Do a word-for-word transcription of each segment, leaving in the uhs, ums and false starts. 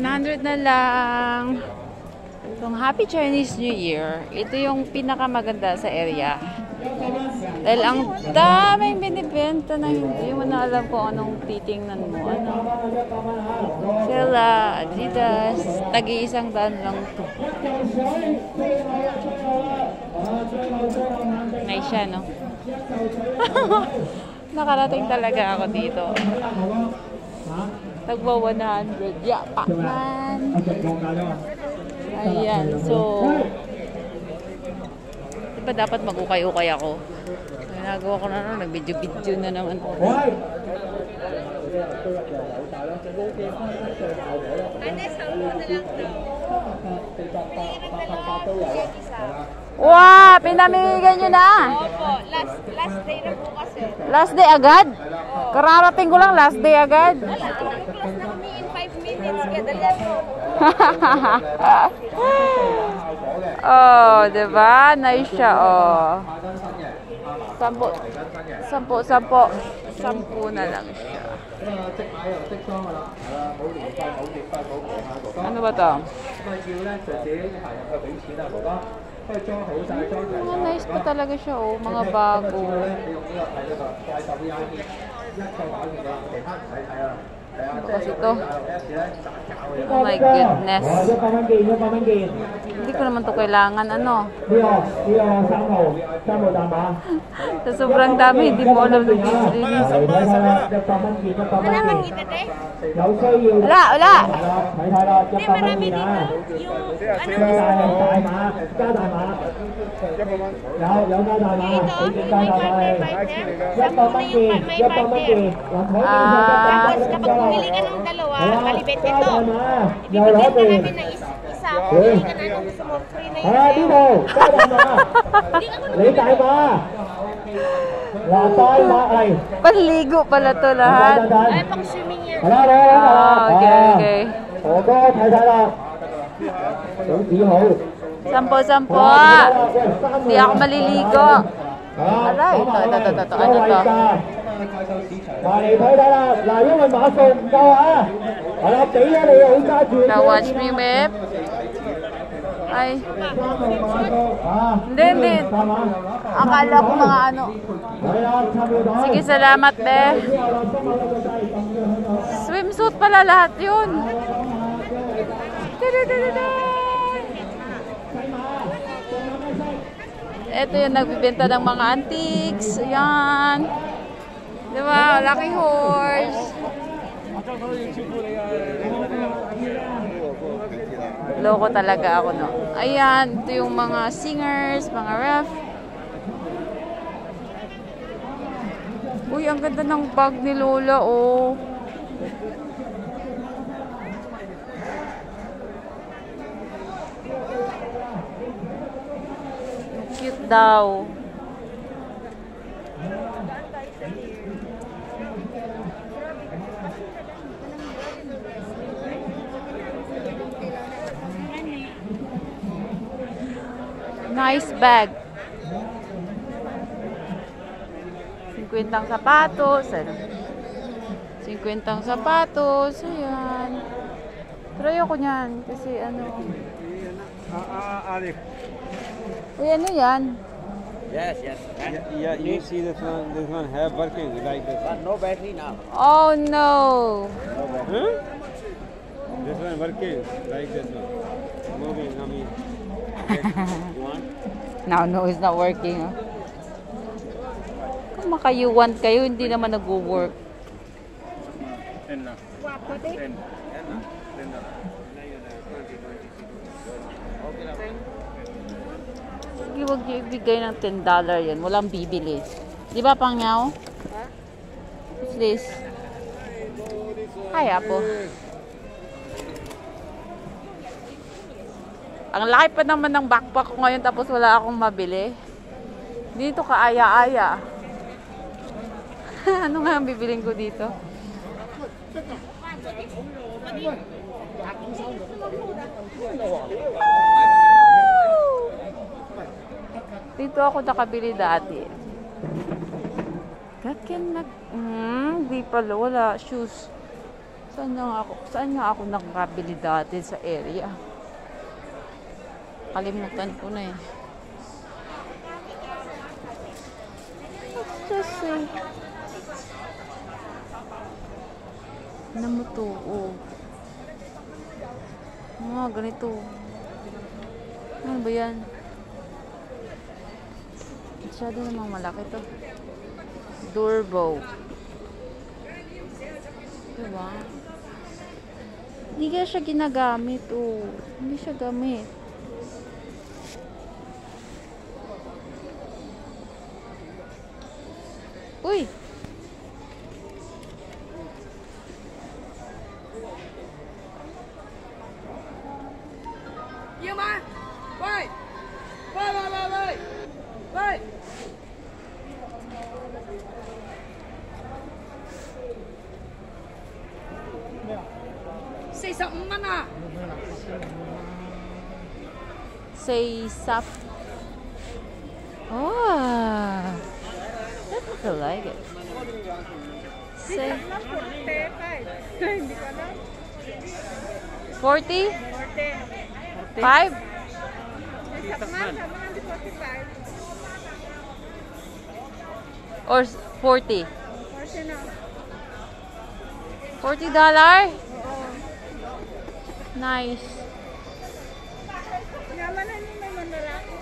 one hundred na lang. Itong Happy Chinese New Year, ito yung pinakamaganda sa area. Dahil ang daming binibenta na hindi mo na alam kung anong titingnan mo. Ano? Sila, Adidas, tagi-isang daan lang ito. Nice siya, no? Nakarating talaga ako dito. Tagba one hundred. Yeah, Pacman. Ayan, so diba dapat mag-ukay-ukay ako? Nagawa ko na naman, nag-video-video na naman. Wow, pinamigay nyo na? Opo, last, last day na po kasi. Last day agad? Kararating ko lang, last day agad. Wala, class na kami in five minutes, kaya dalihan po. Oh, diba? Nice siya, oh. Sampo, sampo, sampo. Sampo na lang siya. Ano ba to? Mga nice pa talaga siya, oh. Mga bago. Ito kasi ito. Oh my goodness. Hindi ko naman to kailangan, ano. Sa sobrang dami, hindi mo alam na release. Wala makita, te? Wala, wala. Hindi, marami dito. Yung, ano, ito, yung may partner, partner. Sampo na yung may partner. Ah. Tapos kapag bumili ka ng dalawa, kalibet ito. Ibibigyan ka namin ng isa. Bumili ka na ng gusto mo, free na yun sa'yo. Hindi ka Panligo pala to lahat. Ay, pang swimming yan. Ah, okay, okay. Sampo, sampo. Hindi ako maliligo. Aray, ito, ito, ito, ito. Ano to? Now watch me, Mep. Ay. Hindi, hindi. Akala ko mga ano. Sige, salamat, be. Swimsuit pala lahat yun. Ito yung nagbibenta ng mga antiques. Ayan. Diba? Lucky horse. Loko talaga ako, no? Ayan. Ito yung mga singers, mga ref. Uy, ang ganda ng bag ni Lola, oh. Cute daw. Nice bag. Cinquentang sapatos. Ano? Cinquentang sapatos. Ayan. Pero ayoko niyan. Kasi ano. Ah, Arif. Uy, ano yan? Yes, yes. Yeah, yeah, you see this one, this one have working like this. But no battery now. Oh no. No battery. Huh? This one working like this one. Moving, I mean. You want? No, no, it's not working. Huh? Kung maka-you want kayo, hindi naman nag-work. ten na. ten. Sige, huwag niyo ibigay ng ten dollars yan. Walang bibili. Di ba, Pangyaw? What's this? Hi, Apo. Ang laki pa naman ng backpack ko ngayon tapos wala akong mabili. Dito ka aya-aya. Ano nga ang bibiling ko dito? Dito ako nakabili dati. Gakin nag... Hmm, di pala. Wala. Shoes. Saan nga ako, saan nga ako nakakabili dati sa area? Kalimutan ko na eh. Let's just say, namuto, oh. Mga ganito. Ano ba yan? Masyado namang malaki to. Durbo. Diba? Hindi kaya siya ginagamit, oh. Hindi siya gamit. Uy! Yêu mà.喂.喂喂喂喂。喂。四十五蚊啊！ Say sap. Oh, I like it. Say forty? Five? Or forty? Forty dollar? Nice. Naman na ni may manlalaki.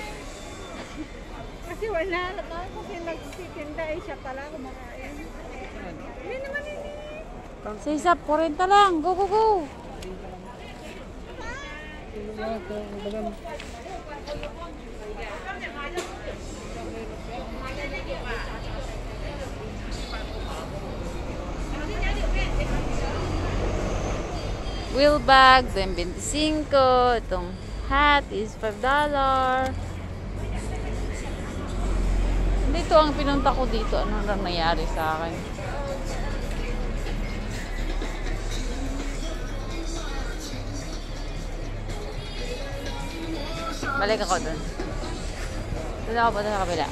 Kasi wala na to. Kasi nagtitinda eh siya pala kumakain. Hindi naman ini. Sa isa, forty lang. Go, go, go. Wheel bag, then twenty-five. Itong hat is five dollars. Dito ang pinunta ko dito. Ano lang nangyari sa akin? Balik ako dun. Doon ako punta sa kabila.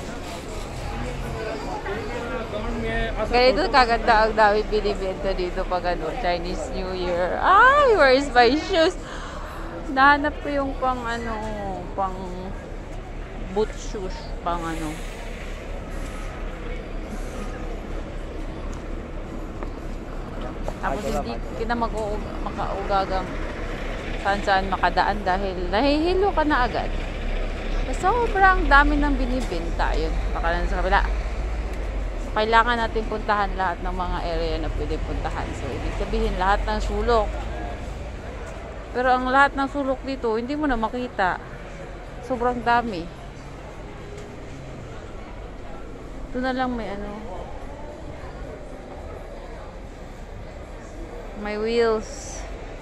Ganito kaganda ang dami binibenta dito pag ano, Chinese New Year. Ay, where is my shoes? Nahanap ko yung pang ano, pang boot shoes, pang ano. Tapos hindi kita makaugagang saan-saan makadaan dahil nahihilo ka na agad. Sobrang dami ng binibenta. Yun, baka lang sa kabila. Kailangan natin puntahan lahat ng mga area na pwede puntahan. So, ibig sabihin, lahat ng sulok. Pero ang lahat ng sulok dito, hindi mo na makita. Sobrang dami. Ito na lang may ano. May wheels.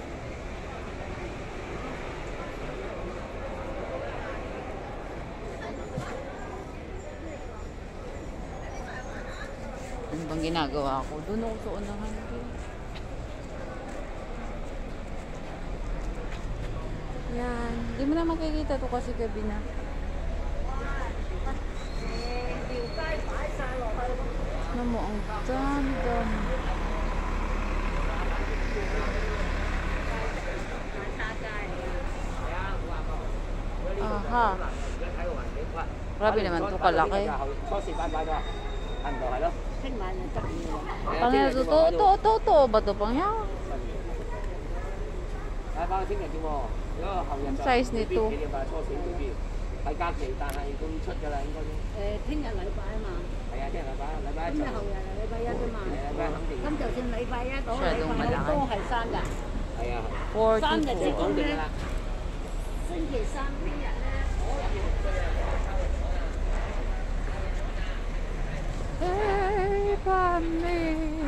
Ano bang ginagawa ko? Doon ako sa unahan ko. Yan. Hindi mo na makikita to kasi gabi na. Ano mo, ang dami-dami. Aha. Grabe naman to kalaki. Pang yan, to, to, to, to, to, ba to pang yan? Ang size nito. 喺假期，但係都出㗎啦，應該都。誒，聽日禮拜啊嘛。係啊，聽日禮拜，禮拜一就。今日後日係禮拜一啫嘛。係禮拜肯定。咁就算禮拜一到禮拜一都係生日。係啊。生日即講定㗎啦。星期三聽日咧，我有。 Hey, Pammy.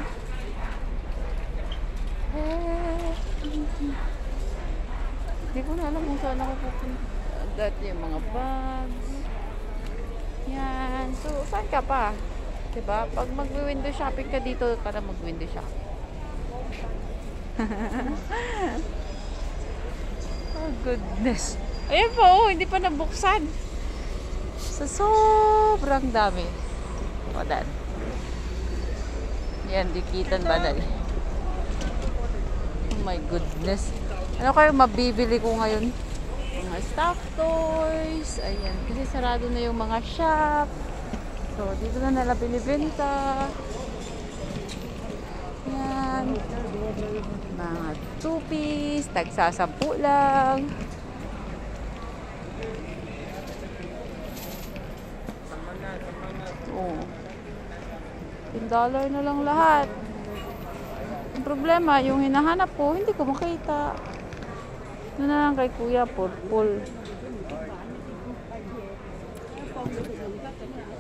Hey. Hindi ko na alam kung saan ako pupunta. Dati yung mga bags. Yan. So, saan ka pa? Diba? Pag mag-window shopping ka dito, ka na mag-window shopping. Oh, goodness. Ayan po, oh, hindi pa nabuksan. Sa sobrang dami. O, dan. Yan, dikitan ba dali? my goodness. Ano kayo mabibili ko ngayon? Mga stuffed toys. Ayan. Kasi sarado na yung mga shop. So, dito na nila binibenta. Ayan. Mga two-piece. Tagsasampu lang. Oh. ten dollar na lang lahat. Ang problema, yung hinahanap ko, hindi ko makita. Doon na lang kay Kuya, purple.